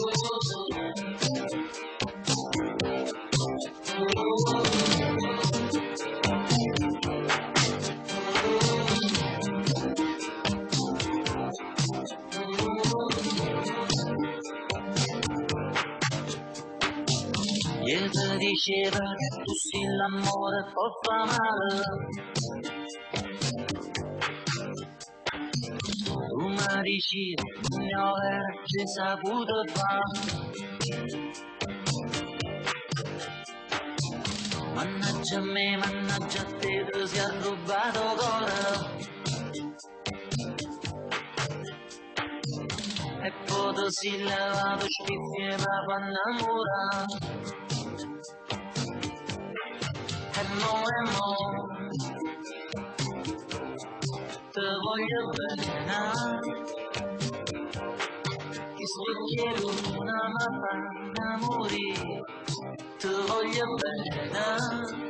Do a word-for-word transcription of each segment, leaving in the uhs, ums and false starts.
Io ti diceva che tu sei l'amore poi fa male. Tu mi dici mio era ci saputo fare. Mannaggia me, mannaggia te, tu si è rubato cuore. E poi tu si lavato schifie ma fa innamorare. E mo e mo te voglio bene, che specchie luna ma fa innamorare. Te voglio bene,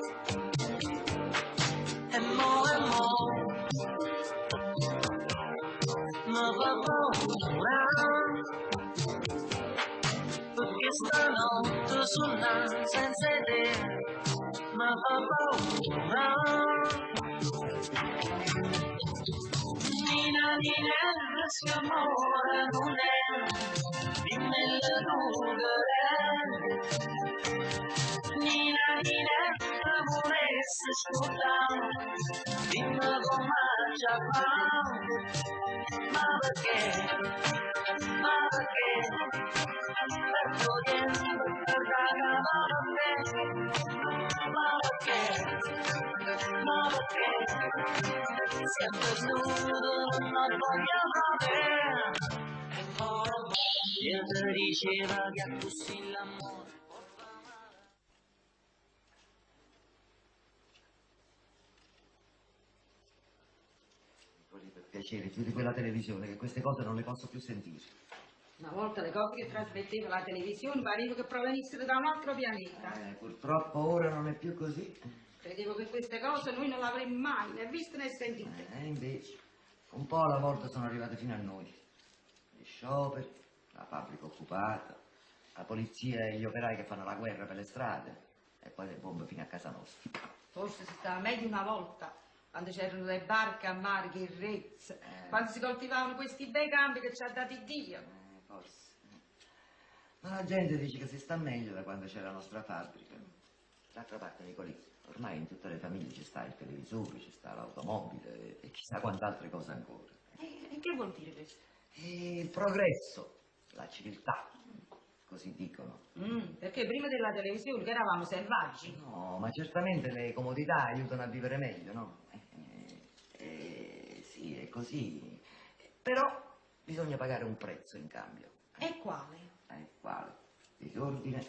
e mo e mo mi fa paura, perché stanotte sono senza te. Ma paura, Nina, Nina, se amore non è, dimmelo tu che è. Nina, Nina, amore se scusa, dimmi come già fa, ma perché, ma perché, per togliere per la ma perché, ma perché, sempre nudo non voglio avere. Io ti diceva che tu sei l'amore. Per piacere, chiudi quella televisione, che queste cose non le posso più sentire. Una volta le cose che trasmetteva la televisione pareva che provenissero da un altro pianeta. Eh, purtroppo ora non è più così. Credevo che queste cose noi non le avremmo mai né viste né sentite. E eh, invece, un po' alla volta sono arrivate fino a noi. Gli scioperi, la fabbrica occupata, la polizia e gli operai che fanno la guerra per le strade, e poi le bombe fino a casa nostra. Forse si stava meglio una volta, quando c'erano le barche a mare che il Rezzo, eh. quando si coltivavano questi bei campi che ci ha dati Dio. Eh, forse. Ma la gente dice che si sta meglio da quando c'è la nostra fabbrica. D'altra parte, Nicolì, ormai in tutte le famiglie ci sta il televisore, ci sta l'automobile e chissà quante altre cose ancora. E, e che vuol dire questo? E il progresso, la civiltà, così dicono. Mm, perché prima della televisione che eravamo selvaggi. No, ma certamente le comodità aiutano a vivere meglio, no? Eh, eh, sì, è così. Però bisogna pagare un prezzo in cambio. E quale? Eh, quale? Disordine,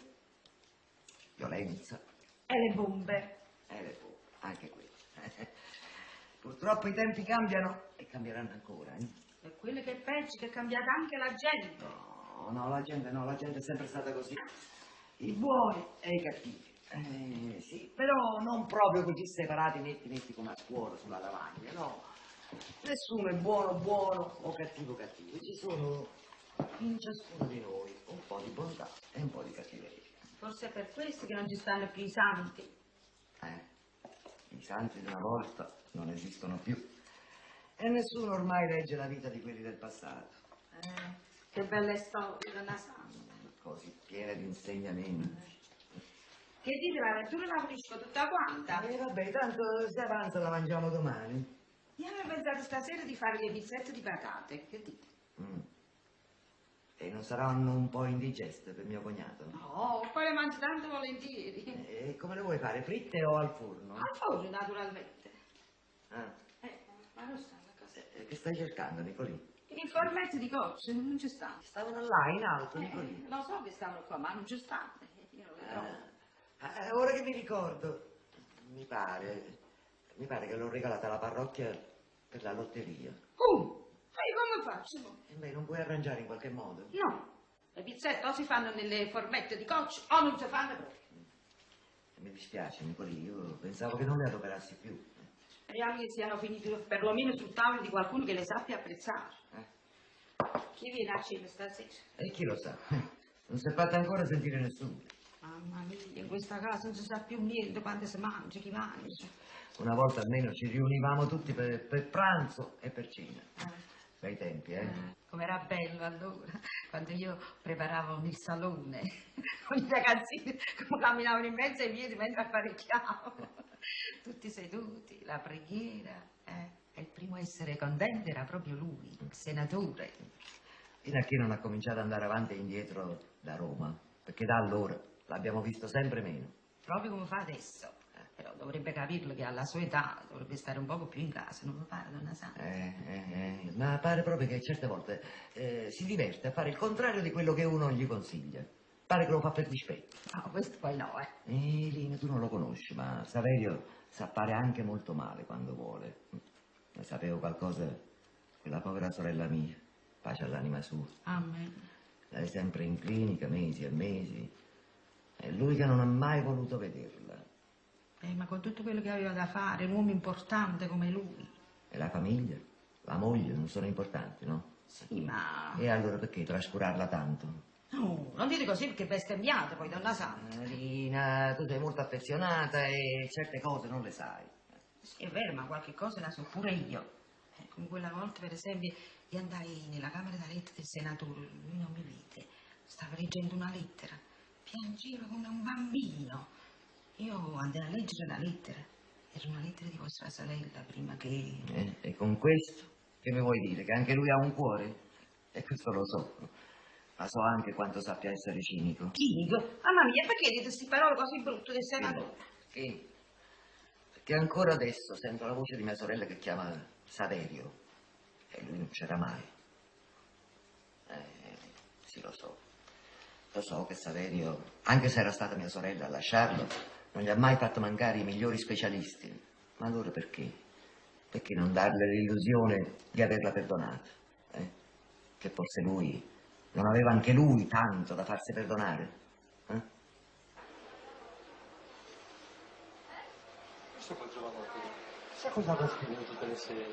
violenza. E le bombe. E le bombe, anche quello. Purtroppo i tempi cambiano e cambieranno ancora, eh? E quello che è peggio, che è cambiata anche la gente. No, no, la gente no, la gente è sempre stata così. I buoni e i cattivi. Eh, sì, però non proprio così separati netti netti come a scuola sulla lavagna, no. Nessuno è buono buono o cattivo cattivo. Ci sono in ciascuno di noi un po' di bontà e un po' di cattiveria. Forse è per questo che non ci stanno più i santi. Eh, i santi di una volta non esistono più. E nessuno ormai legge la vita di quelli del passato. Eh, che belle storie della santa. Così piene di insegnamenti. Che dite, la lettura la pulisco tutta quanta? E eh, vabbè, tanto se avanza la mangiamo domani. Io avevo pensato stasera di fare le pizzette di patate, che dite? Mm. E non saranno un po' indigeste per mio cognato? No, poi le mangio tanto volentieri. E come le vuoi fare, fritte o al forno? Al forno, naturalmente. Ah. Eh, ma non stanno a casa. E che stai cercando, Nicolì? Il formetto di coccio, non ci sta. Stavano là, in alto, Eh, Nicolì. lo so che stanno qua, ma non ci stanno. Io non le trovo. Ah, eh, ora che mi ricordo, mi pare, mi pare che l'ho regalata alla parrocchia per la lotteria. Uh, e come faccio? E beh, non puoi arrangiare in qualche modo? No, le pizzette o si fanno nelle formette di coccio o non si fanno proprio. Mi dispiace, Nicolì, io pensavo che non le adoperassi più. Speriamo che siano finiti perlomeno sul tavolo di qualcuno che le sappia apprezzare. Eh? Chi viene a cena stasera? E chi lo sa? Non si è fatta ancora sentire nessuno. Mamma mia, in questa casa non si sa più niente quando si mangia, chi mangia. Una volta almeno ci riunivamo tutti per, per pranzo e per cena. Eh. Bei tempi, eh? Eh, com'era bello allora, quando io preparavo il salone, con i ragazzini come camminavano in mezzo ai piedi mentre apparecchiavo, tutti seduti, la preghiera, eh. E il primo a essere contento era proprio lui, il senatore. Fino a che non ha cominciato ad andare avanti e indietro da Roma, perché da allora l'abbiamo visto sempre meno. Proprio come fa adesso. Eh, però dovrebbe capirlo che alla sua età dovrebbe stare un poco più in casa, non lo pare, donna Santa? Eh, eh, eh, ma pare proprio che certe volte eh, si diverte a fare il contrario di quello che uno gli consiglia. Pare che lo fa per dispetto. No, questo poi no, eh. Eh, Lina, tu non lo conosci, ma Saverio sa fare anche molto male quando vuole. Ne sapevo qualcosa quella povera sorella mia, pace all'anima sua. Amen. Lei sempre in clinica, mesi e mesi. E lui che non ha mai voluto vederla. Eh, ma con tutto quello che aveva da fare, un uomo importante come lui. E la famiglia, la moglie non sono importanti, no? Sì, ma... E allora perché trascurarla tanto? No, non dite così perché bestemmiate poi, donna Santa. Rina, tu sei molto affezionata e certe cose non le sai. Sì, è vero, ma qualche cosa la so pure io. Eh, come quella volta, per esempio, io andai nella camera da letto del senatore, lui non mi vide, stava leggendo una lettera, piangeva come un bambino. Io andai a leggere la lettera, era una lettera di vostra sorella prima che... Eh, e con questo che mi vuoi dire? Che anche lui ha un cuore? E questo lo so. Ma so anche quanto sappia essere cinico. Chimico? Mamma mia, perché dite queste parole così brutte del senatore? Perché? Perché ancora adesso sento la voce di mia sorella che chiama Saverio. E lui non c'era mai. Eh, sì, lo so. Lo so che Saverio, anche se era stata mia sorella a lasciarlo, non gli ha mai fatto mancare i migliori specialisti. Ma allora perché? Perché non darle l'illusione di averla perdonata? Eh? Che forse lui, non aveva anche lui tanto da farsi perdonare? Eh? Questo col giovanotto. Chissà cosa avrà scritto tutte le sere.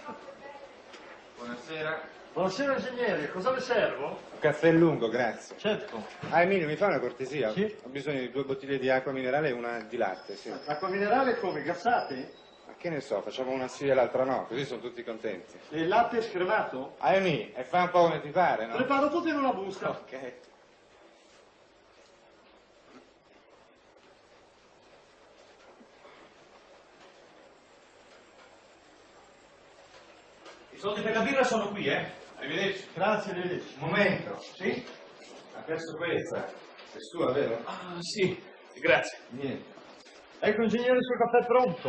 Buonasera. Buonasera ingegnere, cosa le servo? Un caffè lungo, grazie. Certo. Ah, Emilio, mi fa una cortesia? Sì? Ho bisogno di due bottiglie di acqua minerale e una di latte, sì. Acqua minerale come? Gassati? Ma che ne so, facciamo una sì e l'altra no, così sono tutti contenti. E il latte scremato? Ah, Emilio, e fa un po' come ti pare, no? Preparo tutto in una busta. Ok. I soldi per la birra sono qui, eh? Arrivederci. Grazie, arrivederci. Un momento. Sì? Ha perso questa. È sua, vero? Ah, sì, grazie. Niente. Ecco ingegnere, il suo caffè è pronto.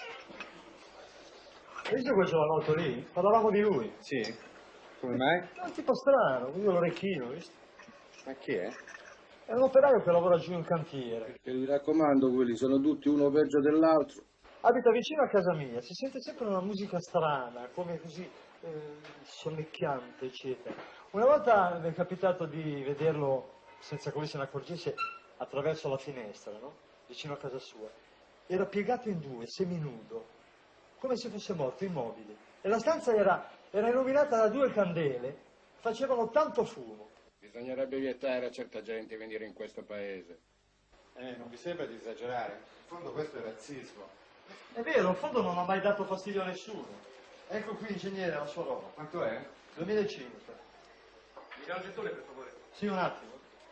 Hai visto quel giovanotto lì? Parlavamo di lui. Sì? Come mai? È un tipo strano, con l'orecchino, visto? Ma chi è? È un operaio che lavora giù in cantiere. Che mi raccomando, quelli sono tutti uno peggio dell'altro. Abita vicino a casa mia, si sente sempre una musica strana, come così eh, sonnecchiante, eccetera. Una volta mi è capitato di vederlo, senza che lui se ne accorgesse, attraverso la finestra, no? Vicino a casa sua. Era piegato in due, seminudo, come se fosse morto, immobile. E la stanza era, era illuminata da due candele, facevano tanto fumo. Bisognerebbe vietare a certa gente venire in questo paese. Eh, non vi sembra di esagerare? In fondo questo è razzismo. È vero, in fondo non ha mai dato fastidio a nessuno. Ecco qui, ingegnere, la sua roba. Quanto è? duemilacinque. Mi dà un gettone, per favore. Sì, un attimo.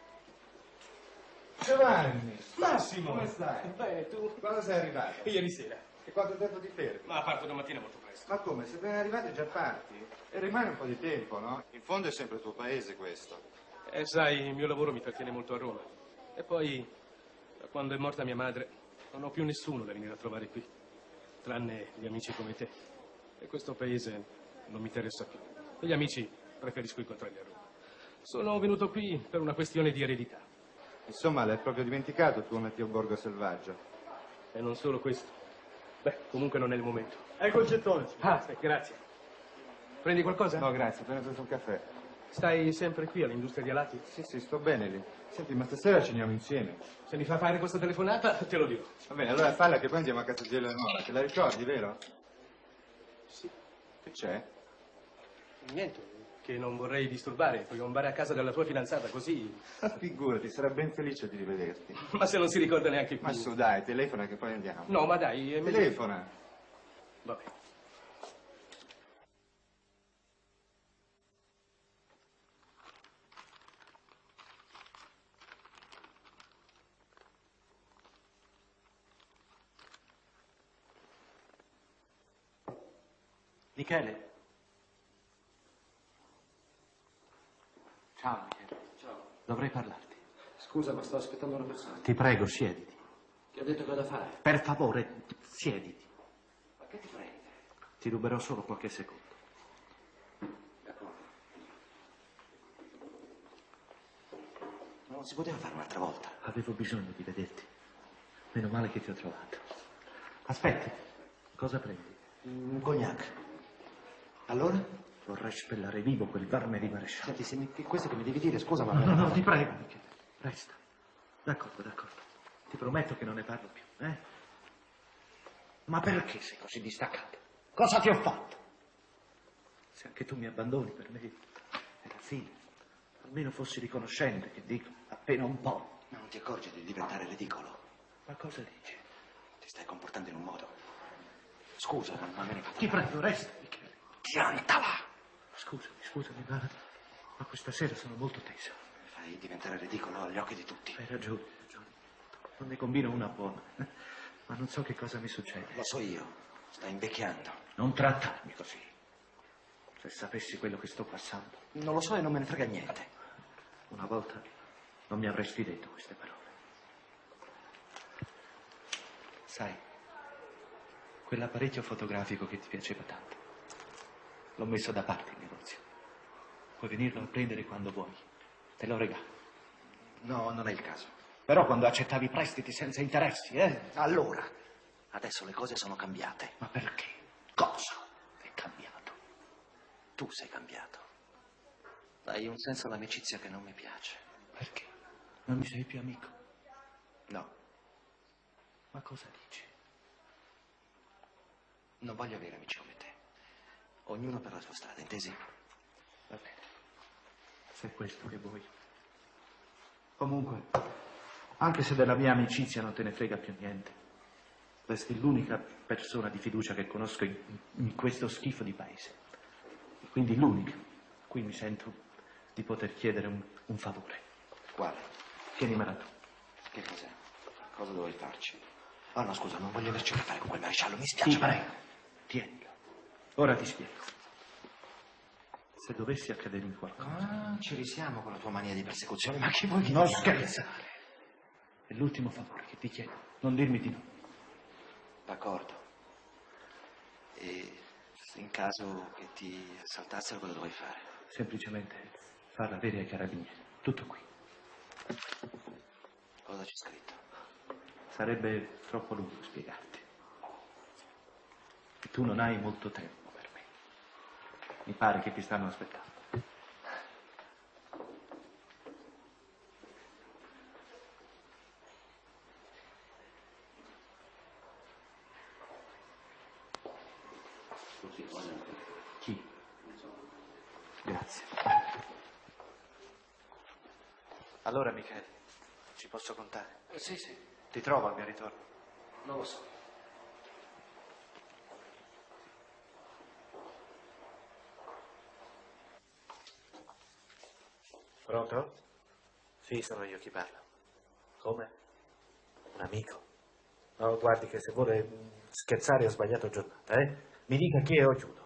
Giovanni! Massimo! Come stai? Bene, tu? Quando sei arrivato? Ieri sera. E quanto tempo ti fermi? Ma parto domattina molto presto. Ma come? Se ben arrivati già parti? E rimane un po' di tempo, no? In fondo è sempre il tuo paese questo. Eh, sai, il mio lavoro mi trattiene molto a Roma. E poi, da quando è morta mia madre, non ho più nessuno da venire a trovare qui. Tranne gli amici come te. E questo paese non mi interessa più. E gli amici preferisco incontrarli a Roma. Sono venuto qui per una questione di eredità. Insomma, l'hai proprio dimenticato il tuo Matteo Borgo selvaggio. E non solo questo. Beh, comunque non è il momento. Ecco il gettone. Ah, sì, grazie. Prendi qualcosa? No, grazie, ho appena preso un caffè. Stai sempre qui all'industria di alati? Sì, sì, sto bene lì. Senti, ma stasera ceniamo insieme. Se mi fa fare questa telefonata, te lo dirò. Va bene, allora falla che poi andiamo a casa di Eleonora. Te la ricordi, vero? Sì. Che c'è? Niente. che non vorrei disturbare, puoi andare a casa della tua fidanzata, così... Figurati, sarà ben felice di rivederti. Ma se non si ricorda neanche più... Ma su, dai, telefona che poi andiamo. No, ma dai... È meglio... Telefona. Va bene. Michele. Ciao, Michele. Ciao. Dovrei parlarti. Scusa, ma sto aspettando una persona. Ti prego, siediti. Ti ho detto che ho da fare. Per favore, siediti. Ma che ti frega? Ti ruberò solo qualche secondo. D'accordo. Non si poteva fare un'altra volta. Avevo bisogno di vederti. Meno male che ti ho trovato. Aspetti. Cosa prendi? Un cognac. Allora? Vorrei spellare vivo quel verme di maresciallo. Senti, se mi, questo che mi devi dire, scusa, ma... No, no, no, ti prego, Michele. Resta. D'accordo, d'accordo. Ti prometto che non ne parlo più, eh? Ma perché sei così distaccato? Cosa ti ho fatto? Se anche tu mi abbandoni, per me è la fine. Almeno fossi riconoscente, che dico, appena un po'. Ma non ti accorgi di diventare ridicolo? Ma cosa dici? Ti stai comportando in un modo. Scusa, ma me ne fa... Ti prego, resta, Michele. Piantala! Scusami, scusami, ma, ma questa sera sono molto teso. Fai diventare ridicolo agli occhi di tutti. Hai ragione, hai ragione. Non ne combino una buona, ma non so che cosa mi succede. Lo so io, stai invecchiando. Non trattarmi così. Se sapessi quello che sto passando. Non lo so e non me ne frega niente. Una volta non mi avresti detto queste parole. Sai, quell'apparecchio fotografico che ti piaceva tanto, l'ho messo da parte in negozio. Puoi venirlo a prendere quando vuoi. Te lo regalo. No, non è il caso. Però quando accettavi prestiti senza interessi, eh? Allora, adesso le cose sono cambiate. Ma perché? Cosa? È cambiato. Tu sei cambiato. Hai un senso all'amicizia che non mi piace. Perché? Non mi sei più amico? No, Ma cosa dici? non voglio avere amici come te. Ognuno per la sua strada, intesi? Va bene. Se è questo che vuoi. Comunque, anche se della mia amicizia non te ne frega più niente, resti l'unica persona di fiducia che conosco in, in questo schifo di paese. E quindi l'unica a cui mi sento di poter chiedere un, un favore. Quale? Tienimela tu. Che cos'è? Cosa dovevi farci? Oh no, scusa, non voglio averci a che fare con quel maresciallo, mi spiace. Ti prego, tienilo. Ora ti spiego. Se dovessi accadere in qualcosa... Ah, ci risiamo con la tua mania di persecuzione, ma che vuoi che Non ti dica? scherzare. È l'ultimo favore che ti chiedo. Non dirmi di no. D'accordo. E in caso che ti assaltassero, cosa dovevi fare? Semplicemente farla avere ai carabinieri. Tutto qui. Cosa c'è scritto? Sarebbe troppo lungo spiegarti. E tu non hai molto tempo per me. Mi pare che ti stanno aspettando. Chi? Grazie. Allora, Michele, ci posso contare? Eh, sì, sì. Ti trovo al mio ritorno. Non lo so. Pronto? Sì, sono io chi parla. Come? Un amico? No, guardi che se vuole mm, scherzare ho sbagliato giornata, eh? Mi dica chi è o chiudo.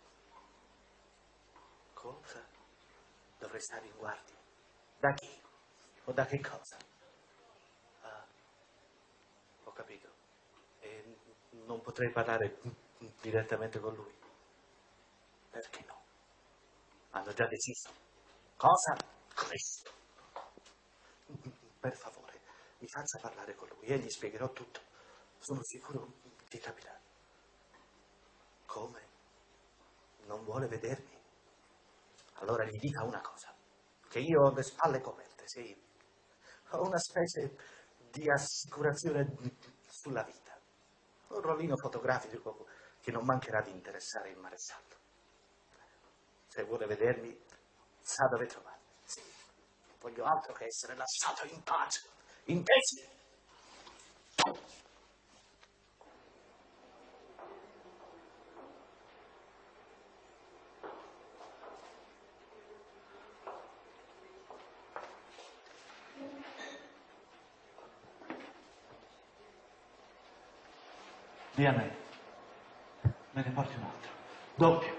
Cosa? Dovrei stare in guardia. Da chi? O da che cosa? Ah, ho capito. E non potrei parlare mm, direttamente con lui? Perché no? Hanno già deciso. Cosa? Questo. Per favore, mi faccia parlare con lui e gli spiegherò tutto. Sono sicuro di capirà. Come? Non vuole vedermi? Allora gli dica una cosa, che io ho le spalle coperte, sì. Ho una specie di assicurazione sulla vita. Un rollino fotografico che non mancherà di interessare il maresciallo. Se vuole vedermi, sa dove trovarmi. Sì, non voglio altro che essere lasciato in pace. Intesi? Dia a me. Me ne porti un altro. Doppio.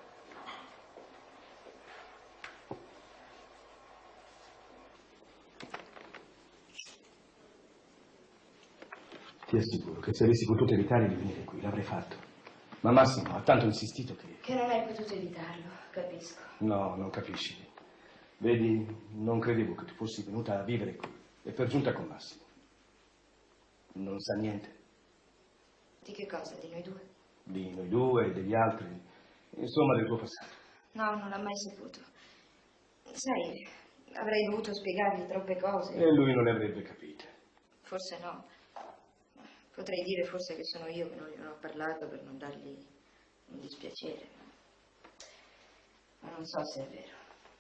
Ti assicuro che se avessi potuto evitare di venire qui, l'avrei fatto. Ma Massimo ha tanto insistito che... Che non hai potuto evitarlo, capisco. No, non capisci. Vedi, non credevo che tu fossi venuta a vivere qui. E per giunta con Massimo. Non sa niente. Di che cosa? Di noi due? Di noi due, degli altri. Insomma, del tuo passato. No, non l'ha mai saputo. Sai, avrei dovuto spiegargli troppe cose. E lui non le avrebbe capite. Forse no. Potrei dire forse che sono io che non gliene ho parlato per non dargli un dispiacere. Ma non so se è vero.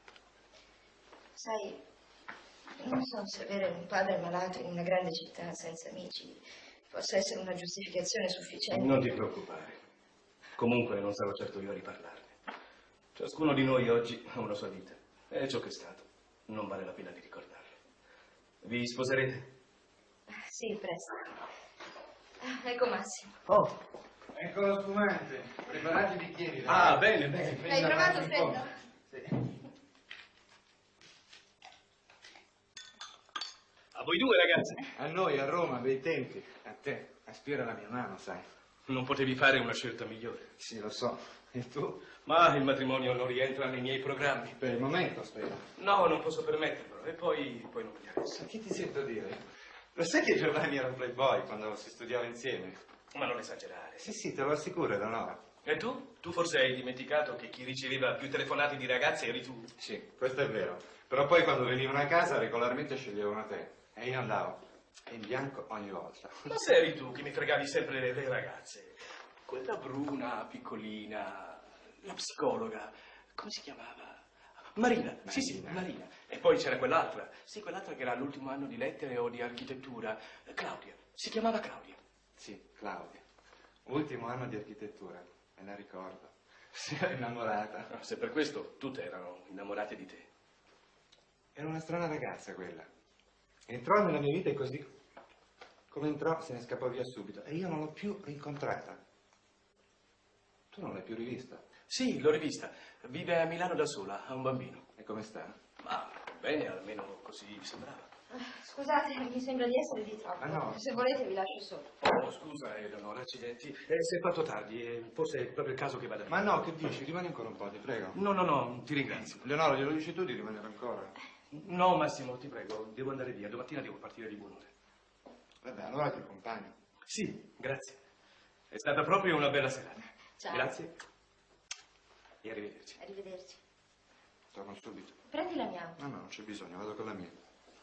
Sai, non so se avere un padre malato in una grande città senza amici possa essere una giustificazione sufficiente. Non ti preoccupare. Comunque non sarò certo io a riparlarne. Ciascuno di noi oggi ha una sua vita. E ciò che è stato non vale la pena di ricordarlo. Vi sposerete? Sì, presto. Ecco Massimo. Oh, ecco lo spumante. Preparati i bicchieri. dai. Ah, bene, bene. Hai provato freddo? Sì. A voi due, ragazzi. A noi, a Roma, bei tempi. A te, aspira la mia mano, sai. Non potevi fare una scelta migliore. Sì, lo so. E tu? Ma il matrimonio non rientra nei miei programmi. Per il momento, spero. No, non posso permetterlo. E poi, poi non mi interessa. Ma che ti sento dire? Lo sai che Giovanni era un playboy quando si studiava insieme? Ma non esagerare. Sì, sì, te lo assicuro, Eleonora. E tu? Tu forse hai dimenticato che chi riceveva più telefonate di ragazze eri tu? Sì, questo è vero. Però poi quando venivano a casa regolarmente sceglievano te. E io andavo. E in bianco ogni volta. Ma se eri tu che mi fregavi sempre le, le ragazze? Quella bruna, piccolina, la psicologa, come si chiamava? Marina, Marina. sì sì, Marina. E poi c'era quell'altra, sì, quell'altra che era all'ultimo anno di lettere o di architettura, Claudia, si chiamava Claudia. Sì, Claudia. Ultimo anno di architettura, me la ricordo. Si era innamorata. No, se per questo tutte erano innamorate di te. Era una strana ragazza quella. Entrò nella mia vita e così come entrò se ne scappò via subito. E io non l'ho più rincontrata. Tu non l'hai più rivista? Sì, l'ho rivista. Vive a Milano da sola, ha un bambino. E come sta? Ma bene, almeno così mi sembrava. Scusate, mi sembra di essere di troppo. Ah, no. Se volete vi lascio solo. Oh, scusa, Eleonora, accidenti. Eh, si è fatto tardi, eh, forse è proprio il caso che vada via. Ma no, che dici? Rimani ancora un po', ti prego. No, no, no, ti ringrazio. Leonora, glielo dici tu di rimanere ancora? No, Massimo, ti prego, devo andare via. Domattina devo partire di buon'ora. Vabbè, allora ti accompagno. Sì, grazie. È stata proprio una bella serata. Ciao. Grazie. E arrivederci. Arrivederci. Torno subito. Prendi la mia auto. No, no, non c'è bisogno, vado con la mia.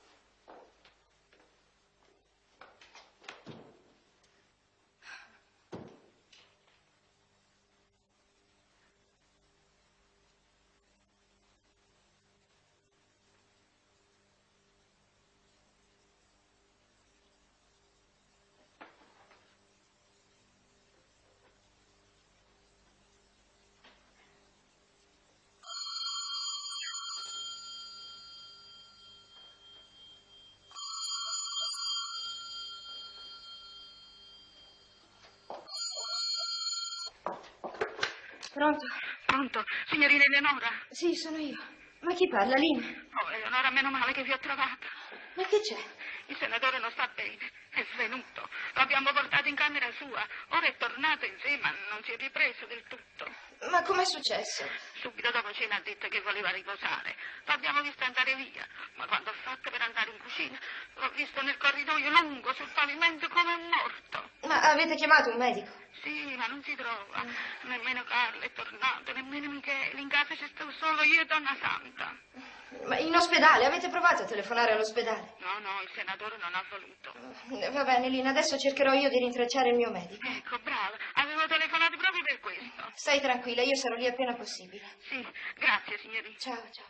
Pronto? Pronto? Signorina Eleonora? Sì, sono io. Ma chi parla, Lina? Oh, Eleonora, meno male che vi ho trovata. Ma che c'è? Il senatore non sta bene, è svenuto. Lo abbiamo portato in camera sua. Ora è tornato insieme, ma non si è ripreso del tutto. Ma com'è successo? Subito dopo cena ha detto che voleva riposare. L'abbiamo visto andare via, ma quando ha fatto per andare in cucina, l'ho visto nel corridoio lungo sul pavimento come un morto. Ma avete chiamato un medico? Sì, ma non si trova. Nemmeno Carlo è tornato, nemmeno Michele. In casa c'è stato solo io e Donna Santa. Ma in ospedale? Avete provato a telefonare all'ospedale? No, no, il senatore non ha voluto. Va bene, Lina, adesso cercherò io di rintracciare il mio medico. Ecco, brava. Avevo telefonato proprio per questo. Stai tranquilla, io sarò lì appena possibile. Sì, grazie, signorina. Ciao, ciao.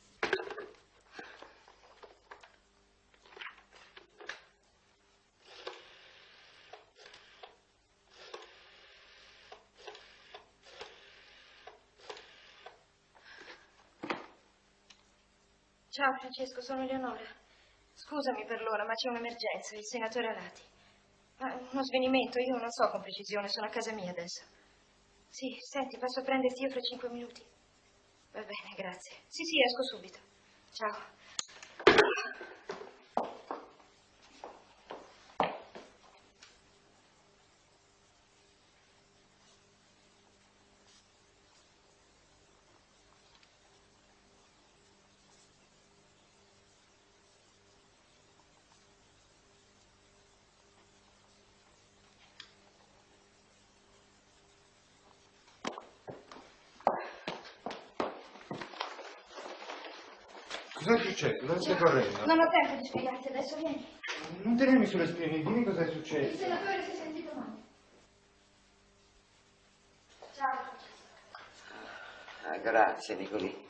Ciao Francesco, sono Eleonora. Scusami per l'ora, ma c'è un'emergenza, il senatore Alati. Ma uno svenimento, io non so con precisione, sono a casa mia adesso. Sì, senti, passo a prenderti io fra cinque minuti. Va bene, grazie. Sì, sì, esco subito. Ciao. Cos'è successo? Dove stai correndo? Non ho tempo di spiegarti adesso, vieni. Non tenermi sulle spine, dimmi cos'è Il successo. senatore si è sentito male. Ciao. Ah, grazie, Nicolì.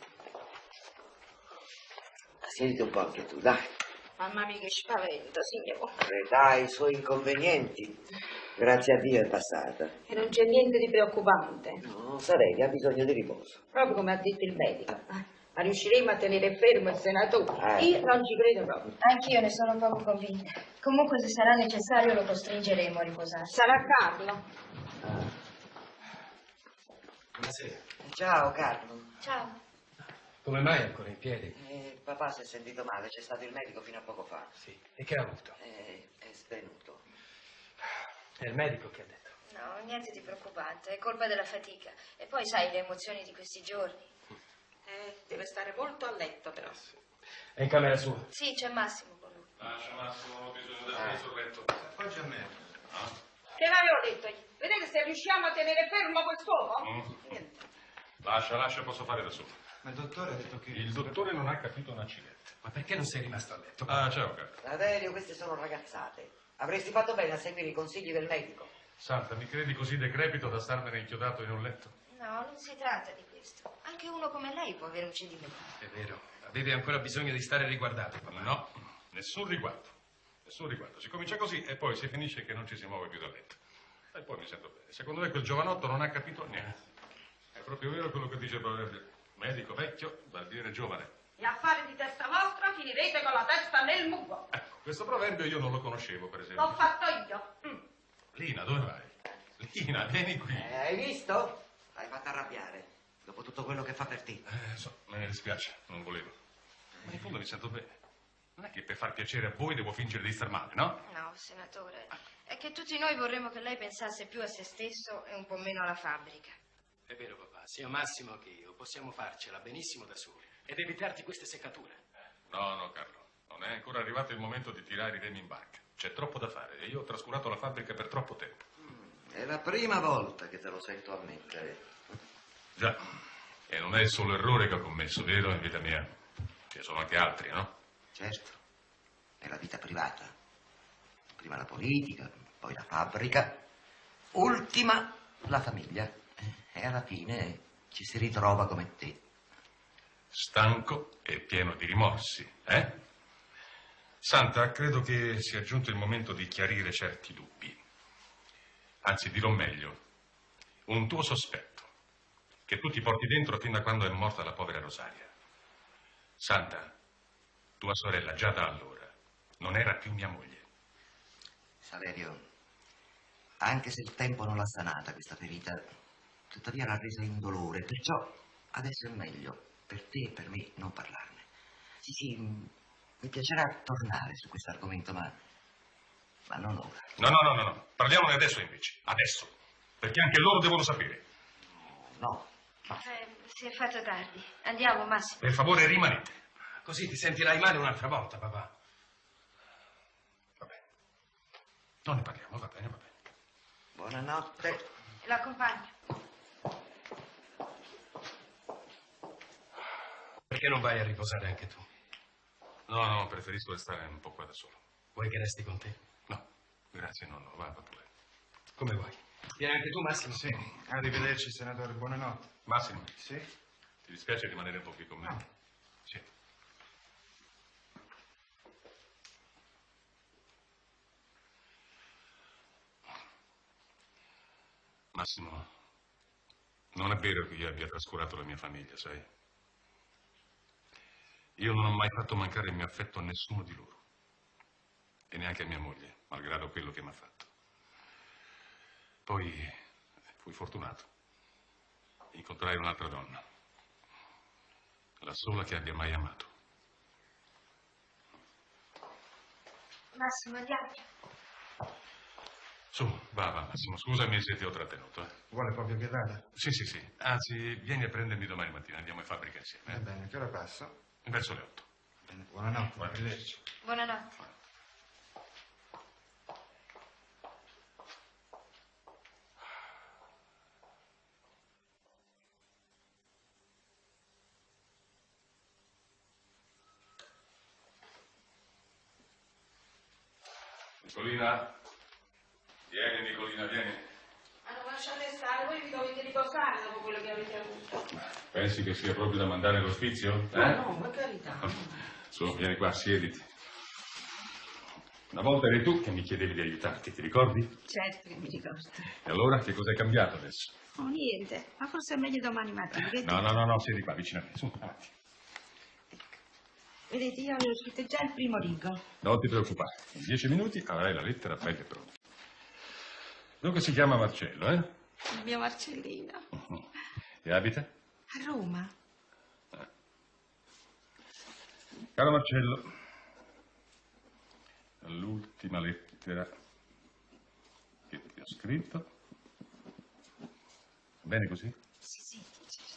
Siediti un po' anche tu, dai. Mamma mia, che spavento, signore. L'età ha i suoi inconvenienti. Grazie a Dio è passata. E non c'è niente di preoccupante. No, Saveria ha bisogno di riposo. Proprio come ha detto il medico. Ma riusciremo a tenere fermo il senatore? Eh. Io non ci credo proprio. Anch'io ne sono poco convinta. Comunque, se sarà necessario, lo costringeremo a riposarsi. Sarà Carlo. Buonasera. Ciao, Carlo. Ciao. Come mai ancora in piedi? Eh, papà si è sentito male, c'è stato il medico fino a poco fa. Sì. E che ha avuto? Eh, è svenuto. È il medico che ha detto. No, niente di preoccupante, è colpa della fatica. E poi, sai, le emozioni di questi giorni. Eh, deve stare molto a letto, però. È in camera sua? Sì, c'è Massimo con lui. Lascia Massimo, ho bisogno del mio sul letto. Appoggia a me. Che l'avevo detto io? Vedete se riusciamo a tenere fermo quest'uomo? Mm. Niente. Lascia, lascia, posso fare da solo. Ma il dottore ha detto che... Il dottore non ha capito un accidente. Ma perché non sei rimasto a letto? Ah, ciao, caro. Saverio, queste sono ragazzate. Avresti fatto bene a seguire i consigli del medico. Santa, mi credi così decrepito da starmene inchiodato in un letto? No, non si tratta di questo. Anche uno come lei può avere un cedimento. È vero, avevi ancora bisogno di stare riguardato. Ma no, nessun riguardo. Nessun riguardo. Si comincia così e poi si finisce che non ci si muove più dal letto. E poi mi sento bene. Secondo me quel giovanotto non ha capito niente. È proprio vero quello che dice il proverbio. Medico vecchio, barbiere giovane. Gli affari di testa vostra finirete con la testa nel muco. Ecco, questo proverbio io non lo conoscevo, per esempio. L'ho fatto io. Mm. Lina, dove vai? Lina, vieni qui. Eh, hai visto? L'hai fatta arrabbiare. Dopo tutto quello che fa per te. Eh, so, me ne dispiace, non volevo. Ma in fondo mi sento bene. Non è che per far piacere a voi devo fingere di star male, no? No, senatore, è che tutti noi vorremmo che lei pensasse più a se stesso e un po' meno alla fabbrica. È vero, papà, sia Massimo che io possiamo farcela benissimo da soli ed evitarti queste seccature. No, no, Carlo. Non è ancora arrivato il momento di tirare i remi in barca. C'è troppo da fare e io ho trascurato la fabbrica per troppo tempo. È la prima volta che te lo sento ammettere. Già, e non è il solo errore che ho commesso, vero, in vita mia? Ce ne sono anche altri, no? Certo, è la vita privata. Prima la politica, poi la fabbrica, ultima la famiglia. E alla fine ci si ritrova come te. Stanco e pieno di rimorsi, eh? Santa, credo che sia giunto il momento di chiarire certi dubbi. Anzi, dirò meglio, un tuo sospetto, che tu ti porti dentro fin da quando è morta la povera Rosaria. Santa, tua sorella già da allora non era più mia moglie. Saverio, anche se il tempo non l'ha sanata questa ferita, tuttavia l'ha resa indolore, perciò adesso è meglio per te e per me non parlarne. Sì, sì, mi piacerà tornare su questo argomento, ma, ma non ora. No, no, no, no, no, parliamone adesso invece, adesso, perché anche loro devono sapere. No, no. Eh, si è fatto tardi. Andiamo, Massimo. Per favore, rimanete. Così ti sentirai male un'altra volta, papà. Va bene. Non ne parliamo, va bene, va bene. Buonanotte. L'accompagno. Perché non vai a riposare anche tu? No, no, preferisco restare un po' qua da solo. Vuoi che resti con te? No, grazie, no, no, va, va pure. Come vuoi. Vieni anche tu, Massimo? Sì, arrivederci, senatore, buonanotte. Massimo? Sì? Ti dispiace rimanere un po' qui con me? No. Sì. Massimo, non è vero che io abbia trascurato la mia famiglia, sai? Io non ho mai fatto mancare il mio affetto a nessuno di loro. E neanche a mia moglie, malgrado quello che mi ha fatto. Poi fui fortunato. Incontrai un'altra donna. La sola che abbia mai amato. Massimo, andiamo. Su, va, va, Massimo, scusami se ti ho trattenuto. Eh. Vuole proprio che vada? Sì, sì, sì. Anzi, vieni a prendermi domani mattina, andiamo in fabbrica insieme. Va bene, che ora passo? Verso le otto. Bene, buonanotte, arrivederci. Buonanotte. Nicolina, vieni Nicolina, vieni. Ma non lasciate stare, voi vi dovete riposare dopo quello che avete avuto. Pensi che sia proprio da mandare all'ospizio? Ma Eh? no, per carità. Su, vieni qua, siediti. Una volta eri tu che mi chiedevi di aiutarti, ti ricordi? Certo che mi ricordo. E allora che cos'è cambiato adesso? Oh, niente, ma forse è meglio domani mattina. Che No, no, no, no, siedi qua, vicino a me, su, avanti. Vedete, io avevo scritto già il primo rigo. Non ti preoccupare, in dieci minuti avrai la lettera bella e pronta. Dunque si chiama Marcello, eh? Il mio Marcellino. E abita? A Roma. Eh. Caro Marcello, l'ultima lettera che ti ho scritto. Bene così? Sì, sì, certo.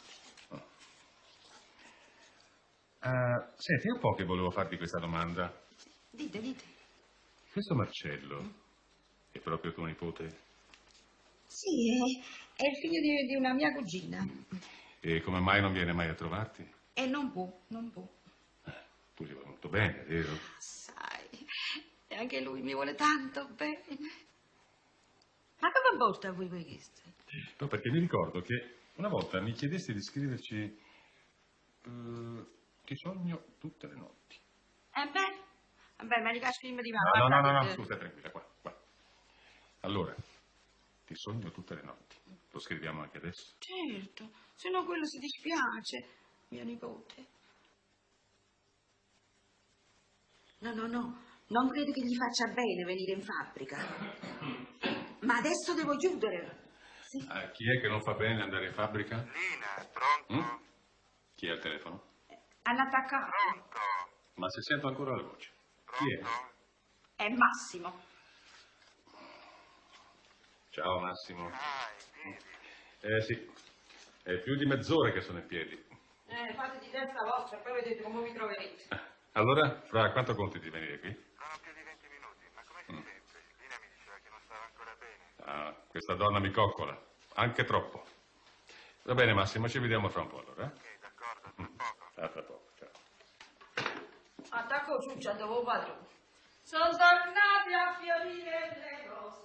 Uh, senti, è un po' che volevo farti questa domanda. Dite, dite. Questo Marcello è proprio tuo nipote? Sì, è, è il figlio di, di una mia cugina. E come mai non viene mai a trovarti? E non può, non può. Eh, tu gli vuoi molto bene, vero? Sai, e anche lui mi vuole tanto bene. Ma come volta a voi questo? No, perché mi ricordo che una volta mi chiedesti di scriverci uh, Ti sogno tutte le notti. Eh beh, vabbè, ma li casco prima di No, mamma. no, no, no, no, scusa, tranquilla, qua, qua. Allora, ti sogno tutte le notti. Lo scriviamo anche adesso? Certo, se no quello si dispiace, mio nipote. No, no, no, non credo che gli faccia bene venire in fabbrica. Ma adesso devo chiudere. Sì. Ah, chi è che non fa bene andare in fabbrica? Lina, pronto? Mm? Chi è al telefono? All'attaccato. Pronto? Ma se sento ancora la voce. Chi è? È Massimo. Ciao Massimo. Ah, in piedi. Eh sì, è più di mezz'ora che sono in piedi. Eh, fate di testa vostra, poi vedete come vi troverete. Allora, fra quanto conti di venire qui? Sono più di venti minuti, ma come si Mm. sente? Lina mi diceva che non stava ancora bene. Ah, questa donna mi coccola, anche troppo. Va bene Massimo, ci vediamo fra un po' allora. Eh? Ok, d'accordo, a tra poco. A tra poco, ciao. Attacco ciuccia dopo padrone. Sono tornati a fiorire le rose.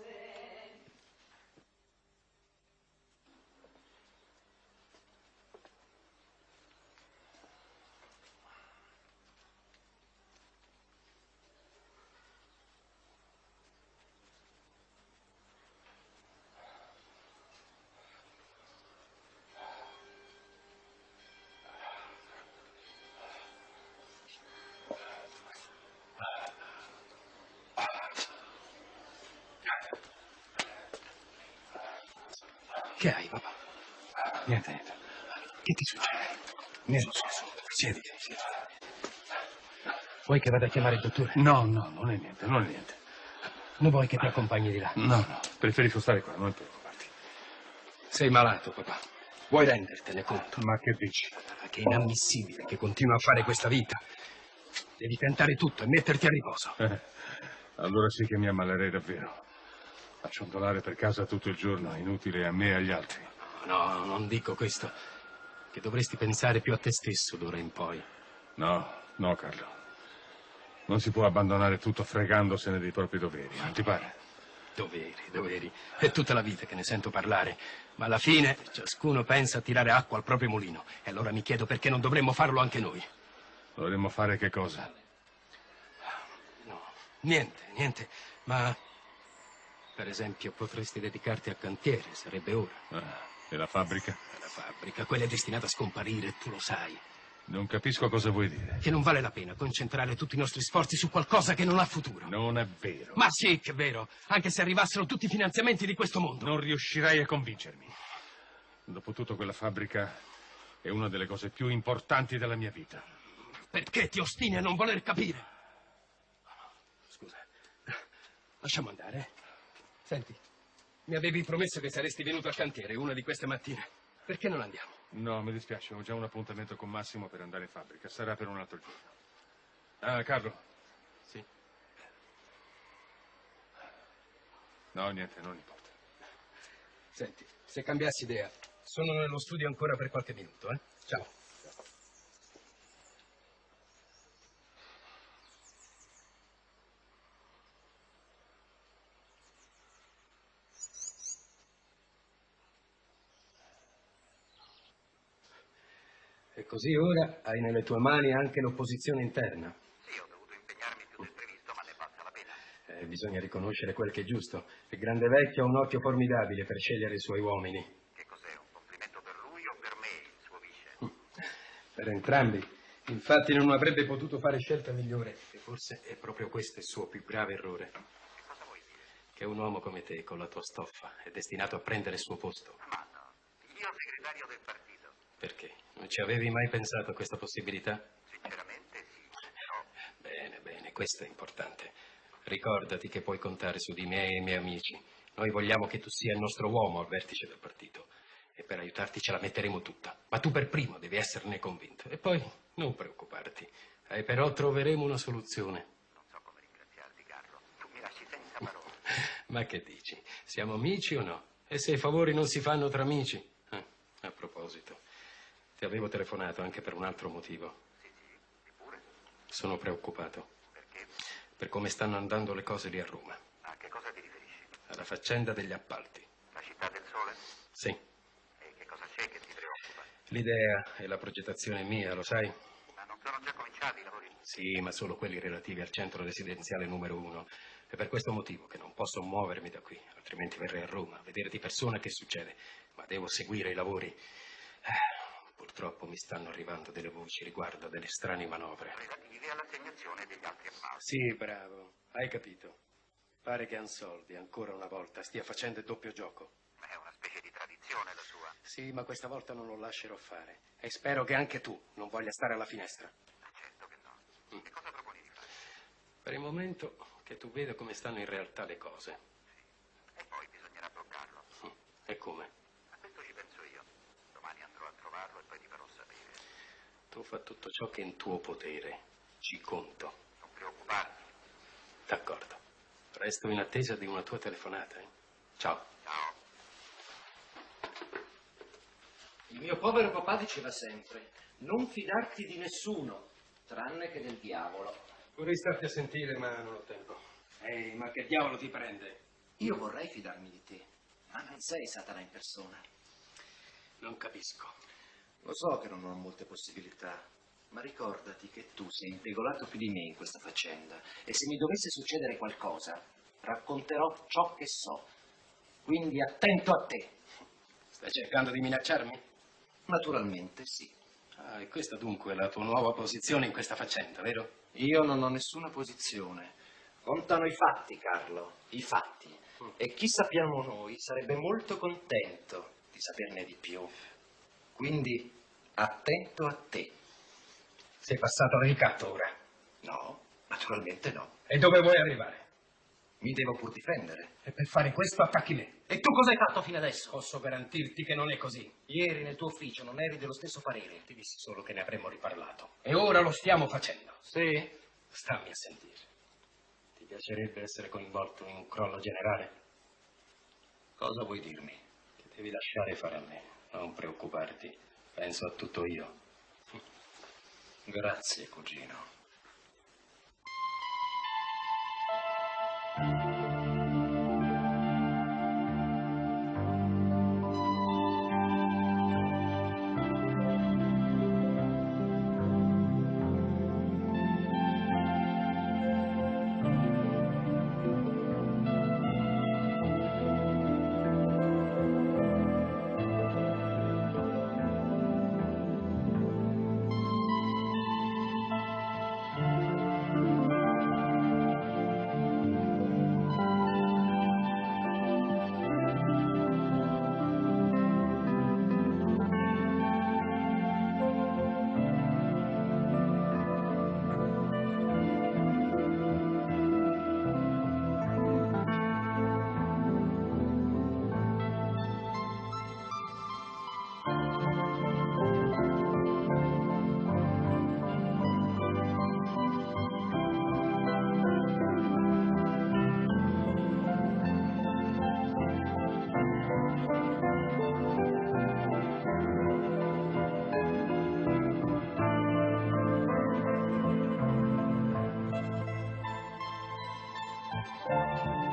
Che hai, papà? Niente, niente. Che ti succede? Niente. Su, su, su. Siediti, siediti. Vuoi che vada a chiamare il dottore? No, no, non è niente, non è niente. Non vuoi che ti accompagni di là? No, no, preferisco stare qua, non preoccuparti. Sei malato, papà. Vuoi rendertene conto? Ma che dici? Che è inammissibile che continui a fare questa vita. Devi tentare tutto e metterti a riposo. Eh, allora sì che mi ammalerei davvero. A ciondolare per casa tutto il giorno, inutile a me e agli altri. No, non dico questo. Che dovresti pensare più a te stesso d'ora in poi. No, no, Carlo. Non si può abbandonare tutto fregandosene dei propri doveri, non ti pare? Doveri, doveri. È tutta la vita che ne sento parlare. Ma alla fine ciascuno pensa a tirare acqua al proprio mulino. E allora mi chiedo perché non dovremmo farlo anche noi. Dovremmo fare che cosa? No, niente, niente. Ma, per esempio, potresti dedicarti al cantiere, sarebbe ora. Ah, e la fabbrica? La fabbrica, quella è destinata a scomparire, tu lo sai. Non capisco cosa vuoi dire. Che non vale la pena concentrare tutti i nostri sforzi su qualcosa che non ha futuro. Non è vero. Ma sì che è vero, anche se arrivassero tutti i finanziamenti di questo mondo. Non riuscirai a convincermi. Dopotutto quella fabbrica è una delle cose più importanti della mia vita. Perché ti ostini a non voler capire? Scusa, lasciamo andare. Eh? Senti, mi avevi promesso che saresti venuto al cantiere una di queste mattine. Perché non andiamo? No, mi dispiace, ho già un appuntamento con Massimo per andare in fabbrica. Sarà per un altro giorno. Ah, Carlo? Sì. No, niente, non importa. Senti, se cambiassi idea, sono nello studio ancora per qualche minuto, eh? Ciao. E così ora hai nelle tue mani anche l'opposizione interna. Sì, ho dovuto impegnarmi più del previsto, ma ne valsa la pena. Eh, bisogna riconoscere quel che è giusto. Il grande vecchio ha un occhio formidabile per scegliere i suoi uomini. Che cos'è, un complimento per lui o per me, il suo vice? Per entrambi. Infatti non avrebbe potuto fare scelta migliore. E forse è proprio questo il suo più grave errore. Che cosa vuoi dire? Che un uomo come te, con la tua stoffa, è destinato a prendere il suo posto. Ma no, io segretario del partito. Perché? Non ci avevi mai pensato a questa possibilità? Sinceramente sì, però... Bene, bene, questo è importante. Ricordati che puoi contare su di me e i miei amici. Noi vogliamo che tu sia il nostro uomo al vertice del partito. E per aiutarti ce la metteremo tutta. Ma tu per primo devi esserne convinto. E poi non preoccuparti. Eh, però troveremo una soluzione. Non so come ringraziarti, Carlo. Tu mi lasci senza parole. Ma che dici? Siamo amici o no? E se i favori non si fanno tra amici? Eh, a proposito, ti avevo telefonato anche per un altro motivo. Sì, sì, eppure. Sono preoccupato. Perché? Per come stanno andando le cose lì a Roma. A che cosa ti riferisci? Alla faccenda degli appalti. La città del sole? Sì. E che cosa c'è che ti preoccupa? L'idea e la progettazione mia, lo sai? Ma non sono già cominciati i lavori? Sì, ma solo quelli relativi al centro residenziale numero uno. È per questo motivo che non posso muovermi da qui, altrimenti verrei a Roma a vedere di persona che succede. Ma devo seguire i lavori. Eh, purtroppo mi stanno arrivando delle voci riguardo a delle strane manovre. Relative all'assegnazione degli altri appalti. Sì, bravo. Hai capito. Pare che Ansoldi, ancora una volta, stia facendo il doppio gioco. Ma è una specie di tradizione la sua. Sì, ma questa volta non lo lascerò fare. E spero che anche tu non voglia stare alla finestra. Ma certo che no. Che cosa proponi di fare? Per il momento che tu veda come stanno in realtà le cose. Sì. E poi bisognerà bloccarlo. E come? A questo ci penso io. Domani andrò a trovarlo e poi ti farò sapere. Tu fa tutto ciò che è in tuo potere. Ci conto. Non preoccuparti. D'accordo. Resto in attesa di una tua telefonata. Eh? Ciao. Ciao. Il mio povero papà diceva sempre: non fidarti di nessuno, tranne che del diavolo. Vorrei starti a sentire, ma non ho tempo. Ehi, ma che diavolo ti prende? Io vorrei fidarmi di te, ma non sei Satana in persona. Non capisco. Lo so che non ho molte possibilità, ma ricordati che tu sei impegolato più di me in questa faccenda e se mi dovesse succedere qualcosa, racconterò ciò che so. Quindi attento a te. Stai cercando di minacciarmi? Naturalmente sì. Ah, e questa dunque è la tua nuova posizione in questa faccenda, vero? Io non ho nessuna posizione. Contano i fatti, Carlo, i fatti. Mm. E chi sappiamo noi sarebbe molto contento di saperne di più. Quindi attento a te. Sei passato al ricatto ora? No, naturalmente no. E dove vuoi arrivare? Mi devo pur difendere. E per fare questo attacchi me. E tu cosa hai fatto fino adesso? Posso garantirti che non è così. Ieri nel tuo ufficio non eri dello stesso parere. Ti dissi solo che ne avremmo riparlato. E ora lo stiamo facendo. Sì? Stammi a sentire. Ti piacerebbe essere coinvolto in un crollo generale? Cosa vuoi dirmi? Che devi lasciare fare a me. Non preoccuparti. Penso a tutto io. Grazie, cugino. Thank you.